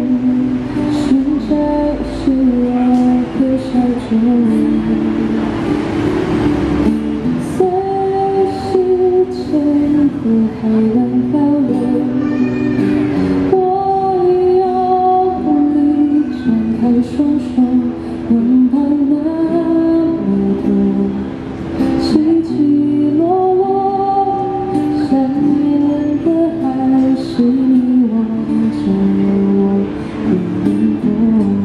寻找是我的小众，随时间和海浪漂流，我用力张开双手，拥抱那么多起起落落，想念的还是你望着我的眼光。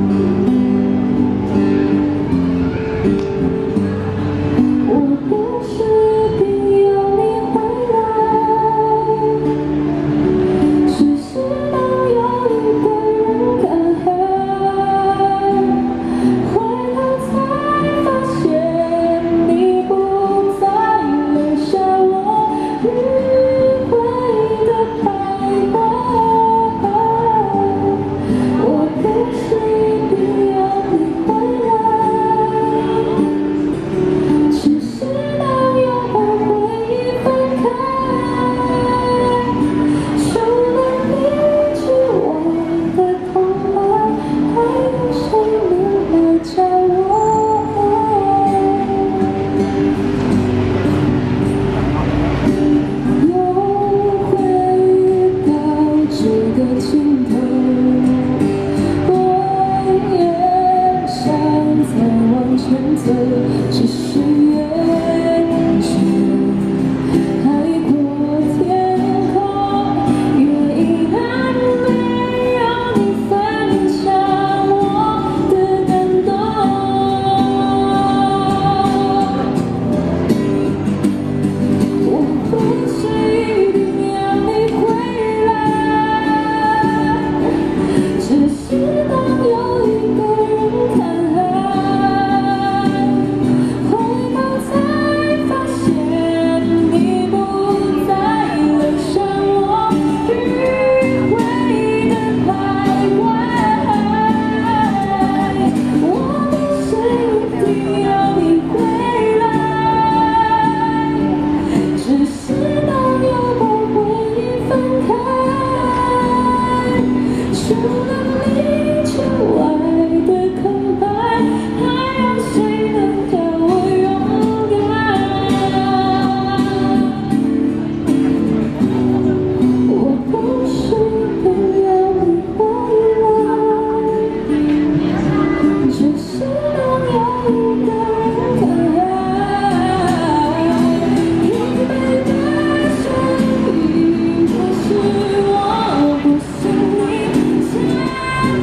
我不是一定要你回来，只是当有一个人看海，回头才发现你不再留下我迂回的徘徊。我不是一定要你回来，只是当要把回忆分开，除了你之外的空白，还有谁能来教我爱？又回到这个尽头，我也想再往前走，只是越感觉海阔天空，越遗憾没有你分享我的感动。我不是一定要你回来，只是当有一个人看海，回头才发现你不再留下我迂回的徘徊。我不是一定要你回来，只是当要把回忆分开，除了你之外的空白，还有谁能教我勇敢？我不是一定要你回来，只是当有一个人看海，一杯的生意，可是我不是你想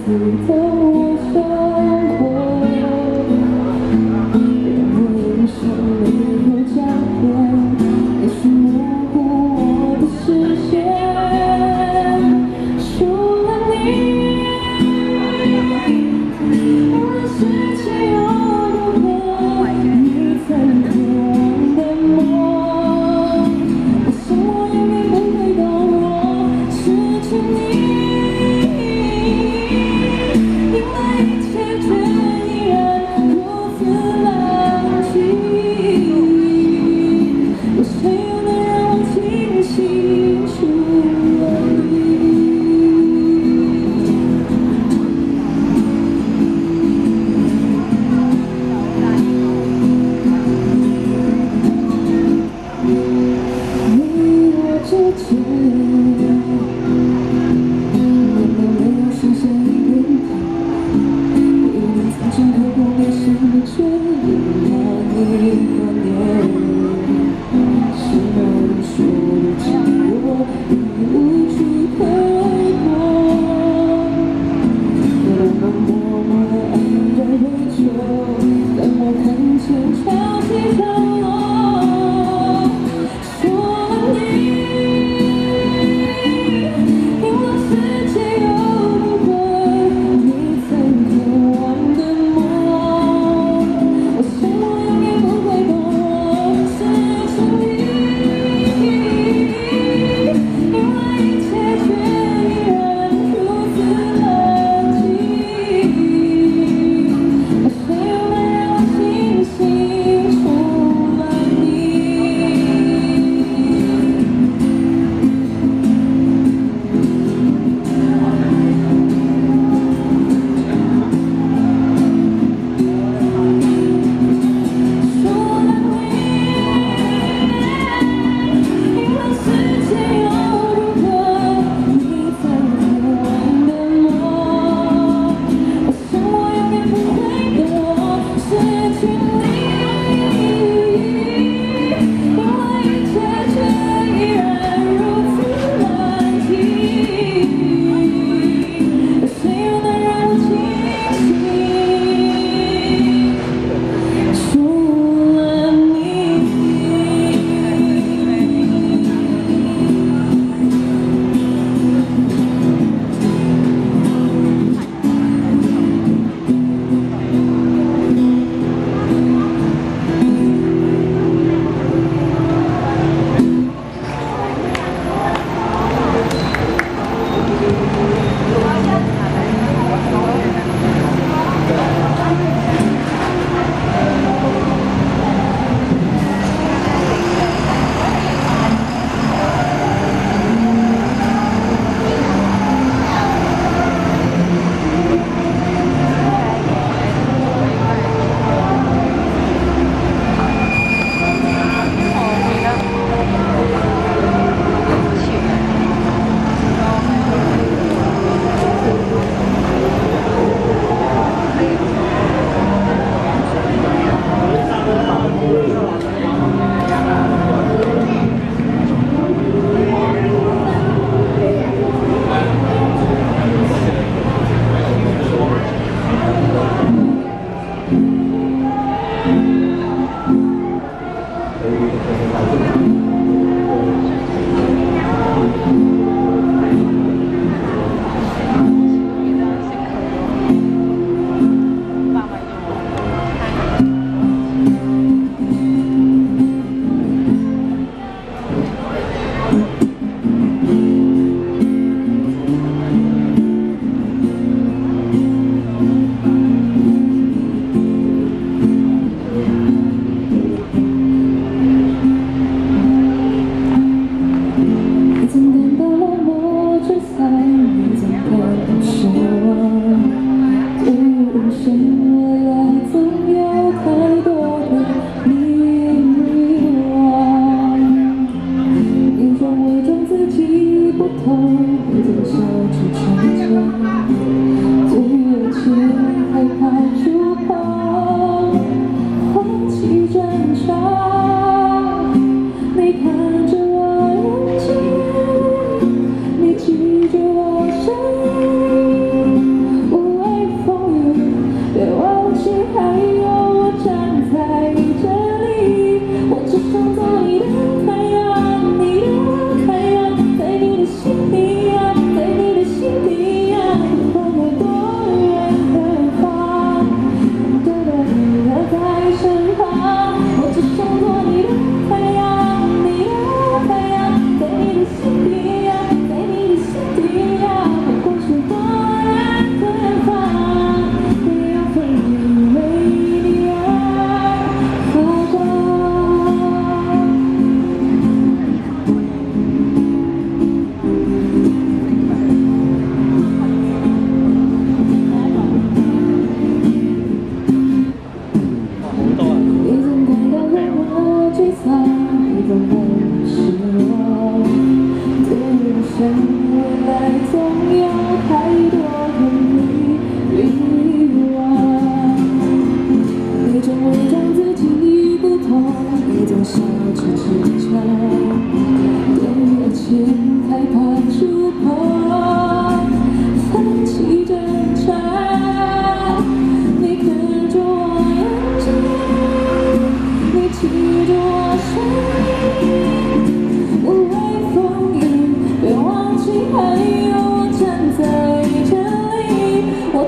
的我生活，让我眼神没有眨眼，也许模糊我的视线。除了你，无论世界有多么你曾渴望的梦，我想我永远不会懂我失去你。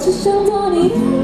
只想做你的